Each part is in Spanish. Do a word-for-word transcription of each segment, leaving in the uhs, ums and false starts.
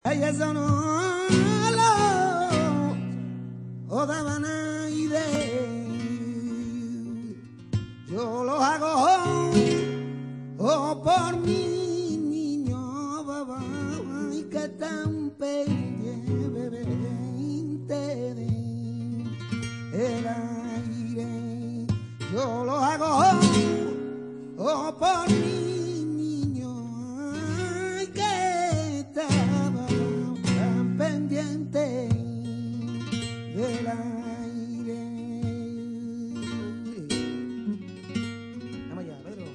Ay, eso no lo o daban aire. Yo lo hago oh, por mi niño, babá, y que tan pendiente del aire. Yo lo hago oh, por mi niño, ay, que estaba tan pendiente del aire. Vamos allá, Pedro.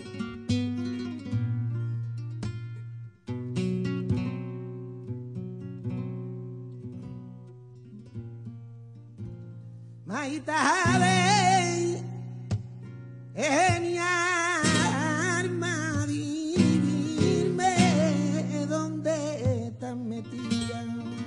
Maitade, es mi arma, dime dónde estás metida.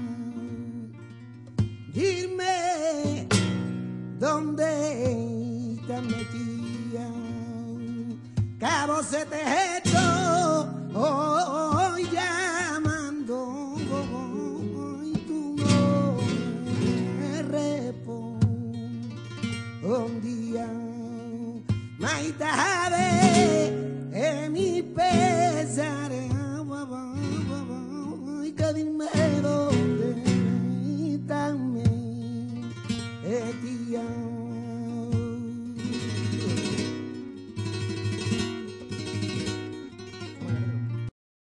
Dime dónde estás metida. Cabo se te esto oh, llamando oh, y tú no me respondes un día. Maitade.